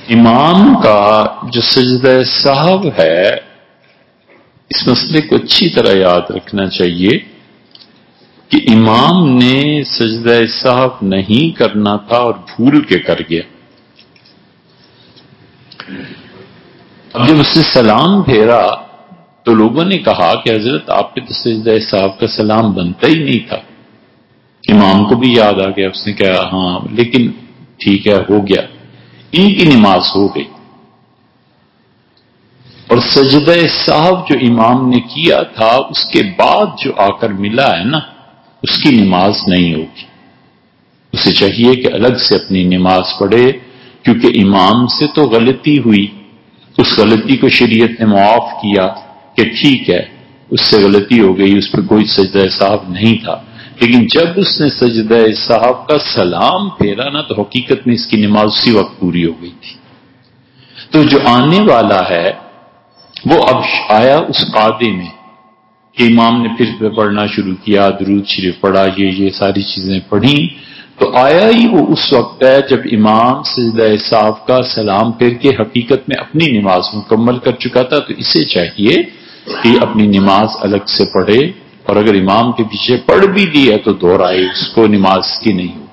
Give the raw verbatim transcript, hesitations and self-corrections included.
امام کا جو سجدہ سہو ہے، اس مسئلے کو اچھی طرح یاد رکھنا چاہیے کہ امام نے سجدہ سہو نہیں کرنا تھا اور بھول کے کر گیا۔ اب جب اس نے سلام پھیرا تو لوگوں نے کہا کہ حضرت آپ کے تو سجدہ سہو کا سلام بنتا ہی نہیں تھا۔ امام کو بھی یاد آ گیا، اس نے کہا ہاں لیکن ٹھیک ہے، ہو گیا، ان کی نماز ہو گئی۔ اور سجدہ سہو جو امام نے کیا تھا اس کے بعد جو آ کر ملا ہے نا، اس کی نماز نہیں ہوگی، اسے چاہیے کہ الگ سے اپنی نماز پڑھے، کیونکہ امام سے تو غلطی ہوئی، اس غلطی کو شریعت نے معاف کیا کہ ٹھیک ہے اس سے غلطی ہو گئی، اس پہ کوئی سجدہ سہو نہیں تھا، لیکن جب اس نے سجدہ سہو کا سلام پھیرا نا تو حقیقت میں اس کی نماز اسی وقت پوری ہو گئی تھی۔ تو جو آنے والا ہے وہ اب آیا اس قاعدے میں کہ امام نے پھر پڑھنا شروع کیا، درود شریف پڑھا، یہ یہ ساری چیزیں پڑھی، تو آیا ہی وہ اس وقت ہے جب امام سجدہ سہو کا سلام پھیر کے حقیقت میں اپنی نماز مکمل کر چکا تھا۔ تو اسے چاہیے کہ اپنی نماز الگ سے پڑھے، اور اگر امام کے پیچھے پڑھ بھی دی ہے تو دہرائے، اس کو نماز کی نہیں ہو۔